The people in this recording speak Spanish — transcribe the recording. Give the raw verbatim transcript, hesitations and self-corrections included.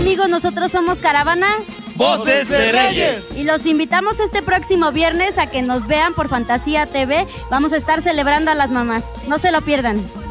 amigos, nosotros somos Caravana Voces de Reyes. Y los invitamos este próximo viernes a que nos vean por Fantasía T V. Vamos a estar celebrando a las mamás. No se lo pierdan.